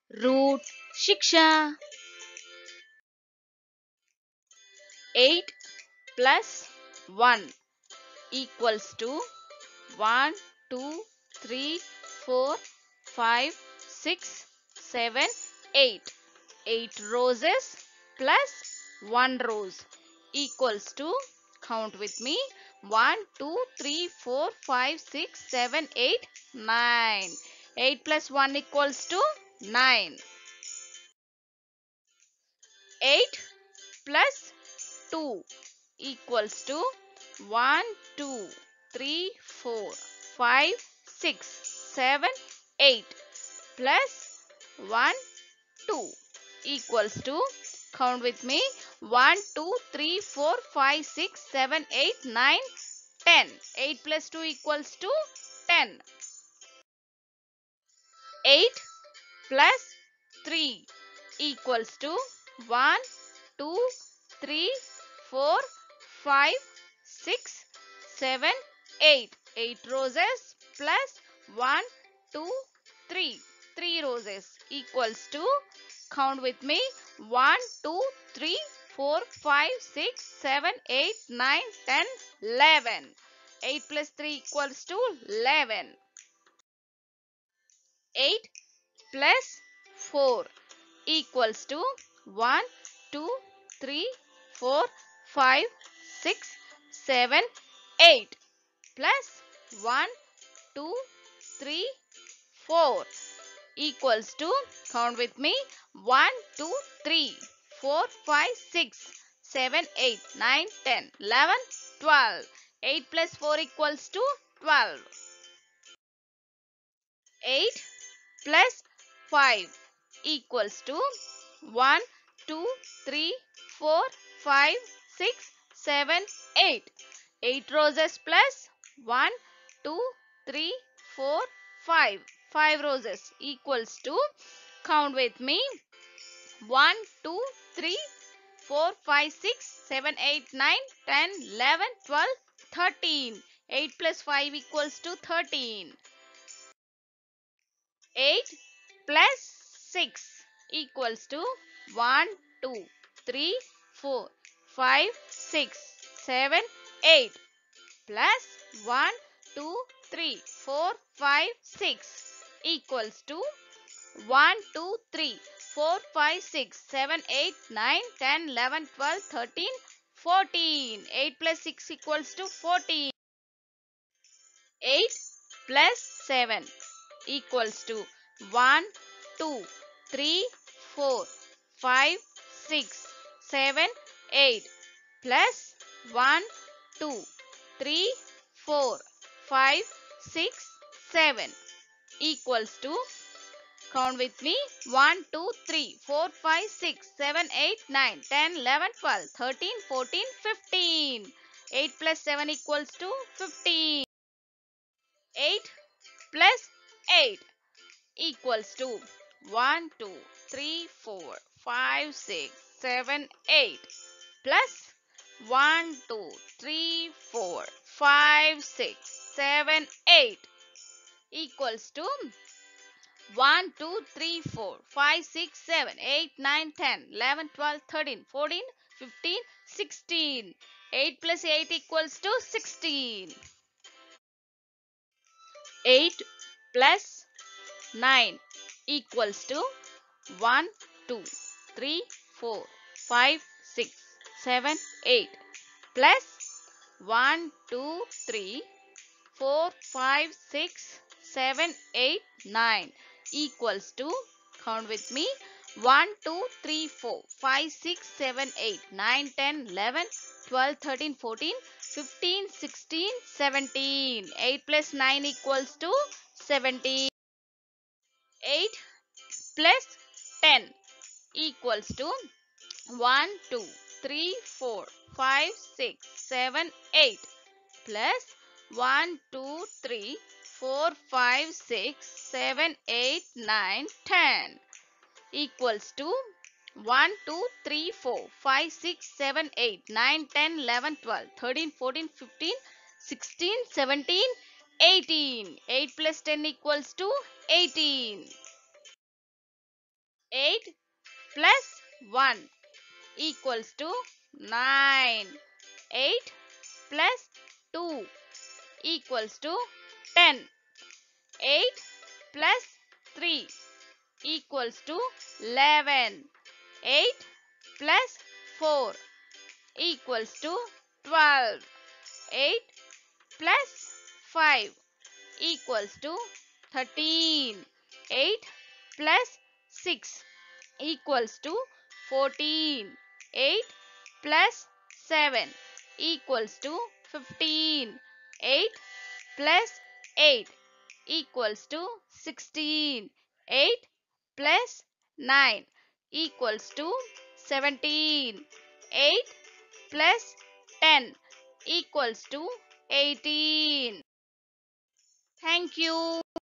Root Shiksha. 8 plus 1 equals to 1, 2, 3, 4, 5, 6, 7, 8. 8 roses plus 1 rose equals to, count with me, 1, 2, 3, 4, 5, 6, 7, 8, 9. 8 plus 1 equals to 9. 8 plus 2 equals to 1, 2, 3, 4, 5, 6, 7, 8 plus 1, 2 equals to, count with me, 1, 2, 3, 4, 5, 6, 7, 8, 9, 10. 8 plus 2 equals to 10. 8 plus 3 equals to 1, 2, 3, 4, 5, 6, 7, 8. 8 roses plus 1, 2, 3. 3 roses equals to, count with me, 1, 2, 3, 4, 5, 6, 7, 8, 9, 10, 11. 8 plus 3 equals to 11. 8 plus 4 equals to 1, 2, 3, 4, 5, 6, 7, 8 plus 1, 2, 3, 4 equals to, count with me, 1, 2, 3, 4, 5, 6, 7, 8, 9, 10, 11, 12. 8 plus 4 equals to 12. 8 plus 5 equals to 1, 2, 3, 4, 5, 6, 7, 8. 8 roses plus 1, 2, 3, 4, 5. 5 roses equals to, count with me, 1, 2, 3, 4, 5, 6, 7, 8, 9, 10, 11, 12, 13. 8 plus 5 equals to 13. 8 plus 6 equals to 1, 2, 3, 4, 5, 6, 7, 8 plus 1, 2, 3, 4, 5, 6 equals to 1, 2, 3, 4, 5, 6, 7, 8, 9, 10, 11, 12, 13, 14. 8 plus 6 equals to 14. 8 plus 7 equals to 1, 2, 3, 4, 5, 6, 7, 8 plus 1, 2, 3, 4, 5, 6, 7 equals to, count with me, 1, 2, 3, 4, 5, 6, 7, 8, 9, 10, 11, 12, 13, 14, 15. 8 plus 7 equals to 15. 8 plus 8 equals to 1, 2, 3, 4, 5, 6, 7, 8 plus 1, 2, 3, 4, 5, 6, 7, 8 equals to 1, 2, 3, 4, 5, 6, 7, 8, 9, 10, 11, 12, 13, 14, 15, 16. 8 plus 8 equals to 16. 8 plus 9 equals to 1, 2, 3, 4, 5, 6, 7, 8 plus 1, 2, 3, 4, 5, 6, 7, 8, 9 equals to, count with me, 1, 2, 3, 4, 5, 6, 7, 8, 9, 10, 11, 12, 13, 14, 15, 16, 17. 8 plus 9 equals to 17. 8 plus 10 equals to 1, 2, 3, 4, 5, 6, 7, 8 plus 1, 2, 3, 4, 5, 6, 7, 8, 9, 10 equals to 1, 2, 3, 4, 5, 6, 7, 8, 9, 10, 11, 12, 13, 14, 15, 16, 17, 18. 8 plus 10 equals to 18. 8 plus 1 equals to 9. 8 plus 2 equals to 10. 8 plus 3 equals to 11. 8 plus 4 equals to 12. 8 plus 5 equals to 13. 8 plus 6 equals to 14. 8 plus 7 equals to 15. 8 plus 8 equals to 16. 8 plus 9 equals to 17. 8 plus 10 equals to 18. Thank you.